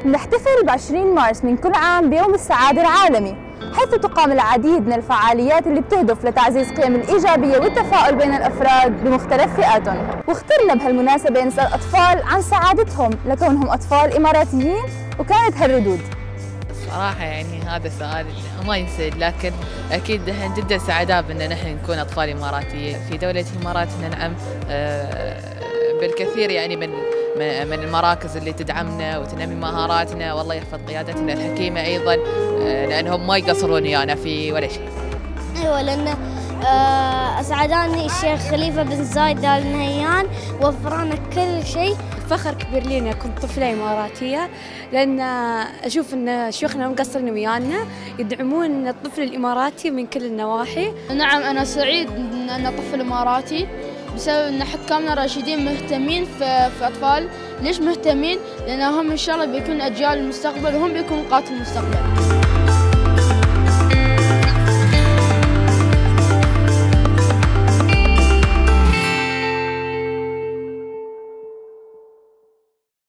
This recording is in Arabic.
نحتفل ب20 مارس من كل عام بيوم السعادة العالمي، حيث تقام العديد من الفعاليات اللي بتهدف لتعزيز قيم الإيجابية والتفاؤل بين الأفراد بمختلف فئاتهم. واخترنا بهالمناسبة نسأل أطفال عن سعادتهم لكونهم أطفال إماراتيين، وكانت هالردود. صراحة يعني هذا السؤال ما ينسد، لكن أكيد نحن جدا سعداء بأن نحن نكون أطفال إماراتيين في دولة الإمارات. ننعم بالكثير يعني من المراكز اللي تدعمنا وتنمي مهاراتنا، والله يحفظ قيادتنا الحكيمة أيضا، لأنهم ما يقصرون ويانا في ولا شيء. أيوة، لأن أسعدني الشيخ خليفة بن زايد آل نهيان، وفرنا كل شيء. فخر كبير لي أن كنت طفلة إماراتية، لأن أشوف أن شيوخنا مقصرين ويانا، يدعمون الطفل الإماراتي من كل النواحي. نعم، أنا سعيد أن أنا طفل إماراتي بسبب أن حكامنا الراشدين مهتمين في أطفال. ليش مهتمين؟ لأنهم إن شاء الله بيكون أجيال المستقبل، وهم بيكونوا قادة المستقبل.